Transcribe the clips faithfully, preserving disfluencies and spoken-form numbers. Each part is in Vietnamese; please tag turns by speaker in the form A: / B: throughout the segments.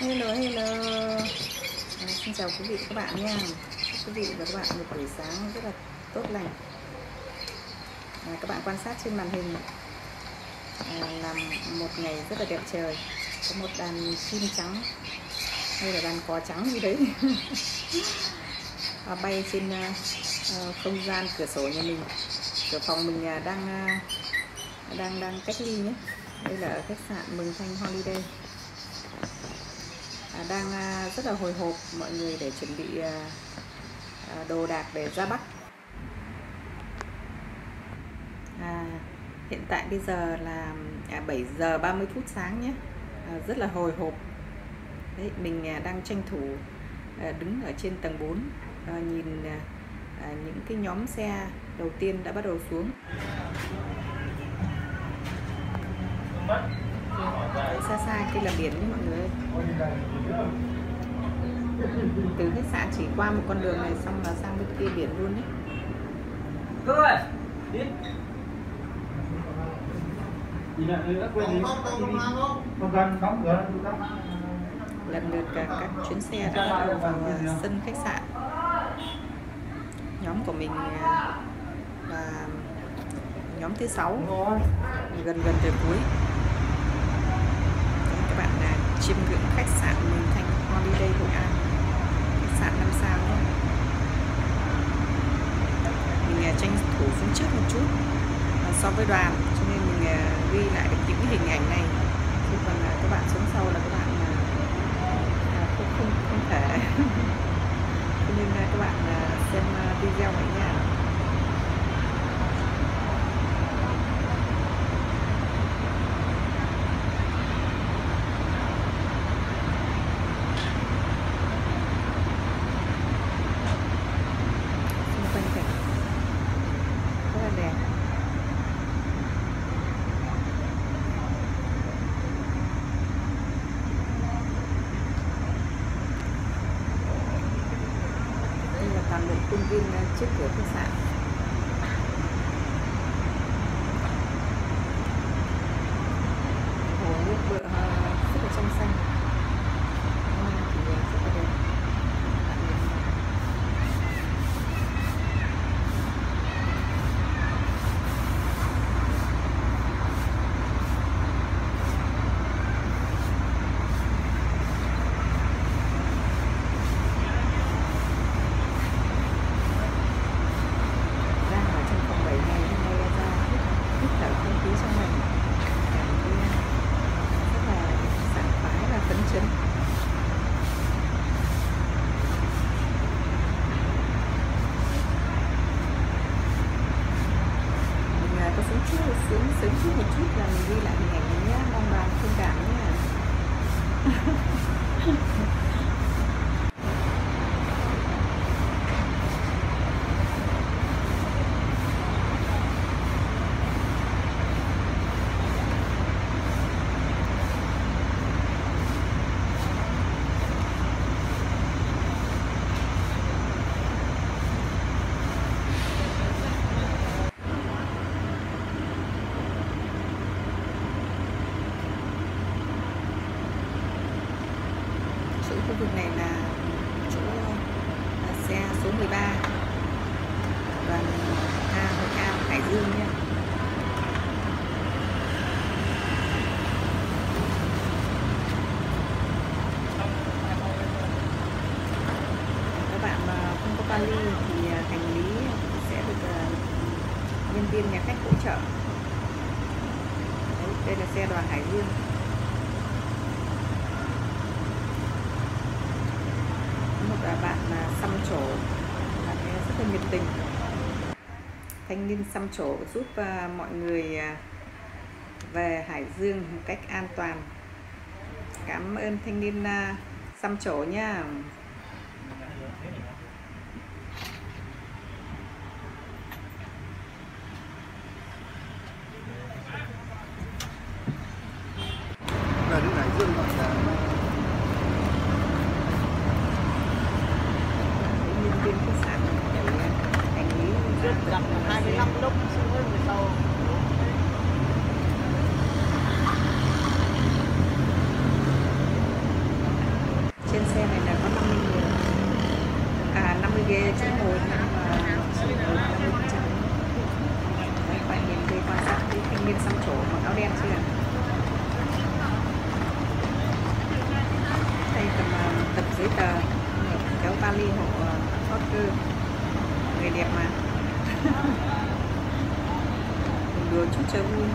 A: Hello hello à, xin chào quý vị và các bạn nha. Chúc quý vị và các bạn một buổi sáng rất là tốt lành. À, các bạn quan sát trên màn hình à, là một ngày rất là đẹp trời, có một đàn chim trắng hay là đàn cò trắng gì đấy à, bay trên à, không gian cửa sổ nhà mình. Cửa phòng mình à, đang à, đang đang cách ly nhé. Đây là ở khách sạn Mường Thanh Holiday. À, đang à, rất là hồi hộp mọi người để chuẩn bị à, à, đồ đạc để ra Bắc. À, hiện tại bây giờ là à, bảy giờ ba mươi phút sáng nhé. À, rất là hồi hộp. Đấy, mình à, đang tranh thủ à, đứng ở trên tầng bốn à, nhìn à, à, những cái nhóm xe đầu tiên đã bắt đầu xuống. Đấy, xa xa kia là biển đấy mọi người. Từ khách sạn chỉ qua một con đường này xong là sang bên kia biển luôn đấy. Lần lượt cả các chuyến xe đã bắt đầu vào sân khách sạn. Nhóm của mình là nhóm thứ sáu, gần gần tới cuối. Các bạn là chiêm ngưỡng khách sạn Mường Thanh Holiday Hội An, khách sạn năm sao nhé. Mình tranh thủ xuống trước một chút so với đoàn, cho nên mình ghi lại được những hình ảnh này. Chứ còn các bạn xuống sau là các bạn không không không thể. Cho nên các bạn xem video này nha. Toàn bộ khuôn viên trước cửa khách sạn. Hồ nước bờ rất là trong xanh. Thì rất là đẹp. Xuống sớm chút một chút là mình ghi lại hình ảnh này nhé, mong đoàn thông cảm nhé. Khu vực này là chỗ là xe số mười ba đoàn A Hội An Hải Dương nha. Các bạn mà không có vali thì hành lý sẽ được nhân viên nhà khách hỗ trợ. Đấy, đây là xe đoàn Hải Dương. Và bạn là xăm trổ, bạn rất là nhiệt tình, thanh niên xăm trổ giúp uh, mọi người uh, về Hải Dương một cách an toàn. Cảm ơn thanh niên uh, xăm trổ nha.
B: Về đến Hải Dương gọi là
A: viên khách sạn để hành lý rất là
C: hai mươi lăm lúc xuống sau.
A: sẽ ngồi nằm chỉ ngồi ở bên trong. Đấy, bạn nhìn về quan sát cái thanh niên xăm trổ mặc áo đen chưa? Đây cầm uh, tập giấy tờ, kéo vali hộ uh, Fokker, người đẹp mà. Đùa chút cho vui.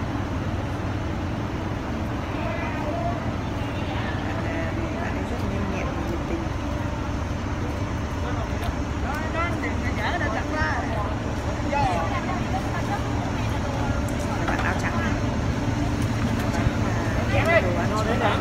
A: Bạn ấy rất nhanh nhẹn và nhiệt tình. Bạn áo trắng này. Áo trắng là đồ ăn cho bạn.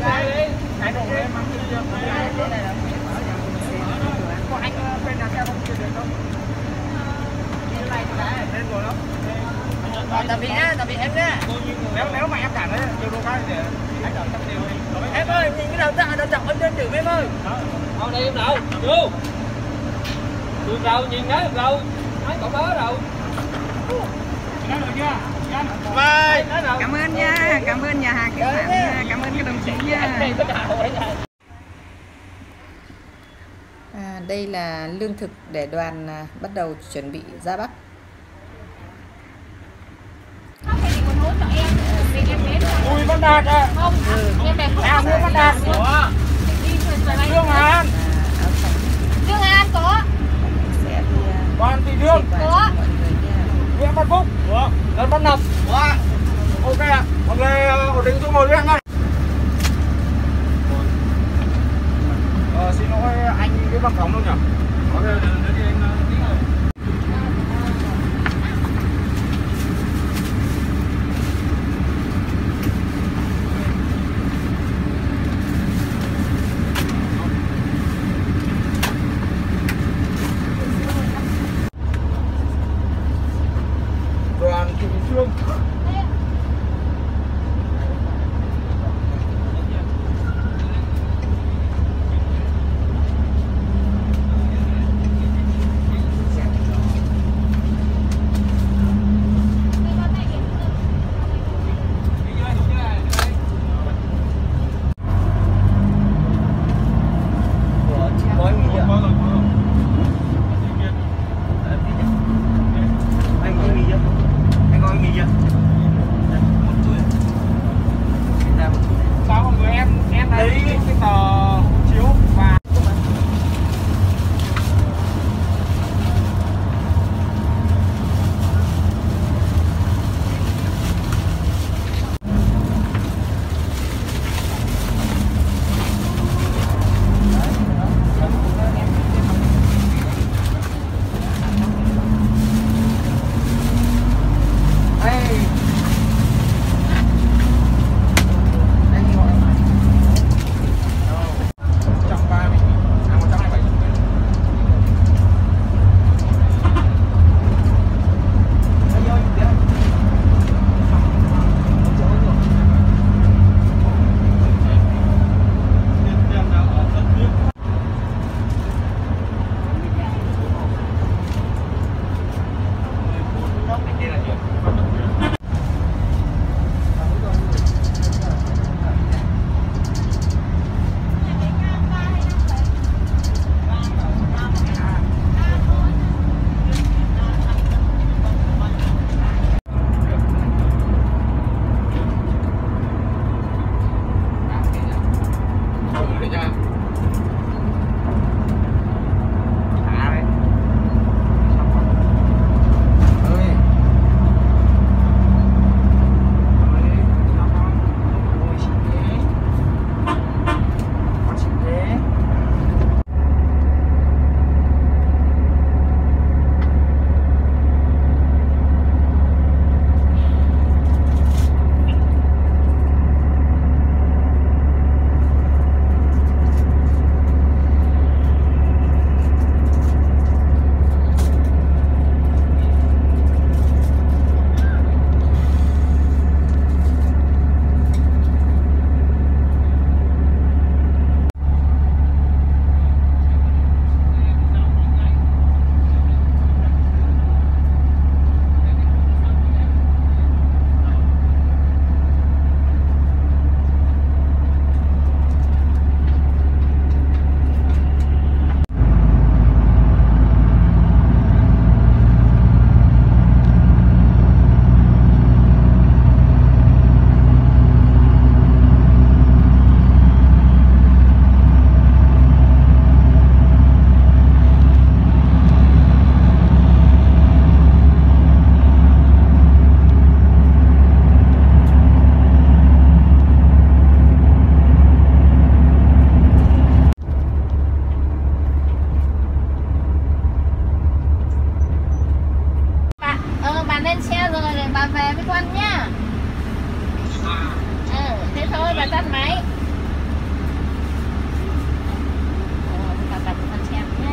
C: Có anh bên nào theo không chưa được không? Cái này đã lên rồi đó. Tạm biệt nhá, tạm biệt em nhá. Nếu nếu mà em cảm thấy nhiều đồ cái để anh đợi chắc điều đi. Em ơi, nhìn cái đầu ta đầu trọng anh lên thử em ơi.
D: Đâu đây em đâu? Vô. Đường đầu nhìn thấy đường đầu. Nói cậu bớ đâu.
C: Nói được chưa?
D: Bye.
A: Cảm ơn nha, cảm ơn nhà hàng khách sạn nha, cảm ơn các đồng chí nha. À, đây là lương thực để đoàn à, bắt đầu chuẩn bị ra Bắc.
C: Ui Văn Đạt à? Không, em đẹp à, mua Văn Đạt.
D: Ủa?
C: Trương Hàn.
E: Trương An có.
A: Sẽ đi à,
C: Đoàn Thị Trương.
E: Có.
A: mọi người nha.
C: Nguyễn Văn Phúc. Ủa? Trần Văn Lập. Ủa? Ok ạ. Hôm nay ổn định chỗ ngồi với anh ơi. Ờ, xin lỗi anh cái văn phòng đâu nhỉ? Ok, để đi anh tí rồi. Đoàn Thị Trương.
E: về với con nhá. Ừ, thế thôi bà tắt máy. Ờ, bà bật con xem nhé.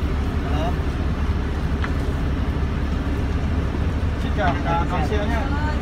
C: Xin chào cả con xe nhé.